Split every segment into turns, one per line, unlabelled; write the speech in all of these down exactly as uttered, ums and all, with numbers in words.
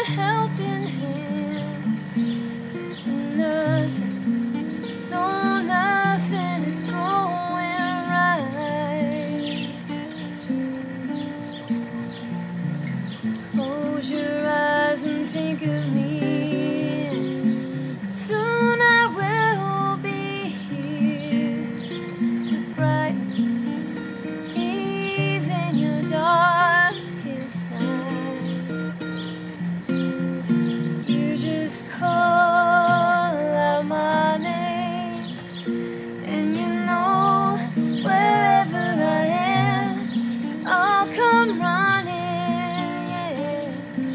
a helping hand. Nothing, no, nothing is going right. Close your eyes and think of me. Soon I will be here to brighten even your darkest night. You just call out my name, and you know wherever I am, I'll come running, yeah.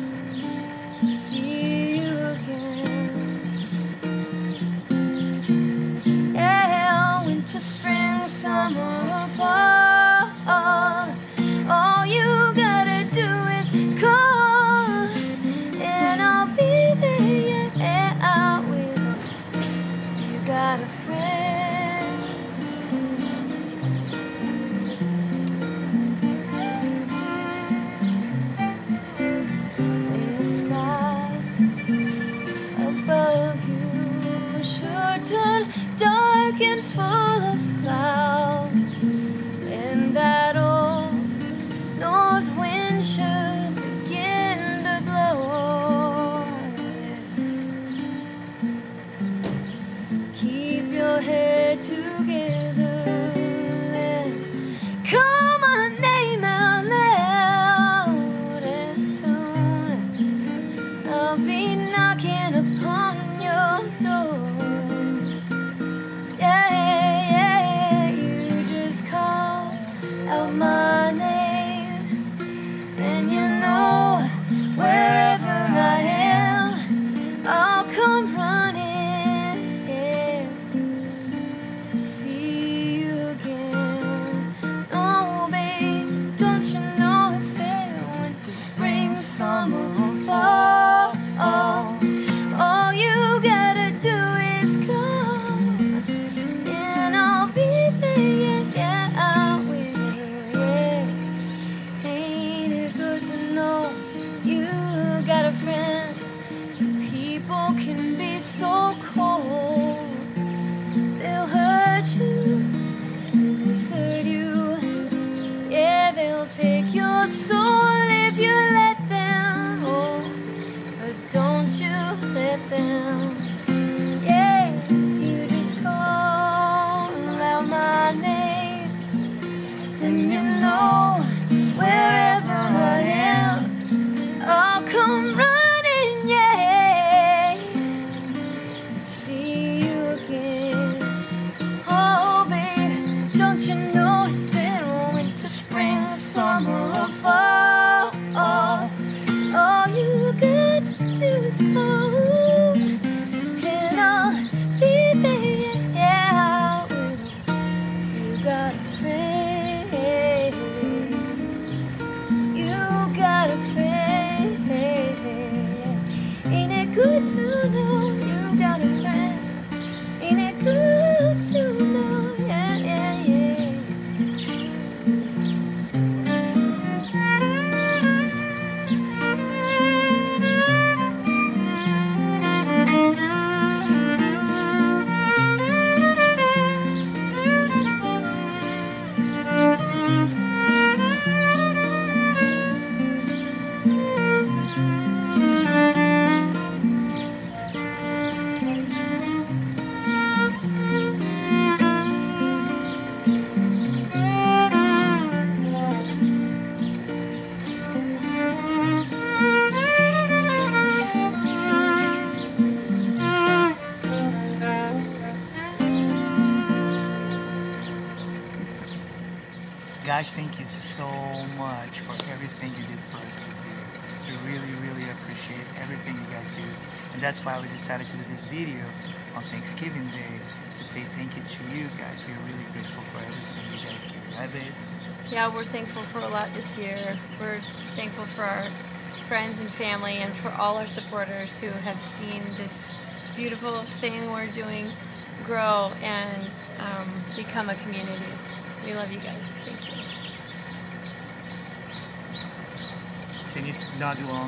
See you again. Yeah, winter, spring, summer, or fall, all you gotta do is call, and I'll be there, yeah, I will. You got a friend. When the sky above you should turn dark and full of clouds, and that old north wind should begin to blow, keep your head together and call my name out loud, and soon I'll be knocking upon your door. Yeah, yeah, you just call out my name, and you know wherever I am, I'll come running, yeah. See you again. Oh, babe, don't you know I said winter, spring, summer, or fall, all you gotta do is come, and I'll be there, yeah, yeah, I will, yeah. Ain't it good to know you got a friend? People can be so cold, they'll hurt you and desert you, yeah, they'll take your soul if you let them, oh, but don't you let them. Yeah, you just call out my name, and you know wherever I am, I'll come running, yeah. See you again. Oh, babe, don't you know I said winter, spring, summer, or fall, all you got to do is call, and I'll be there, yeah, I will. You got a friend. You got a friend. Ain't it good to know you got a friend? Ain't it good to know, yeah, yeah, yeah.
Guys, thank you so much for everything you did for us this year. We really, really appreciate everything you guys do. And that's why we decided to do this video on Thanksgiving Day to say thank you to you guys. We're really grateful for everything you guys do. Right, babe?
Yeah, we're thankful for a lot this year. We're thankful for our friends and family and for all our supporters who have seen this beautiful thing we're doing grow and um, become a community. We love you guys. Thank you.
Can you not do all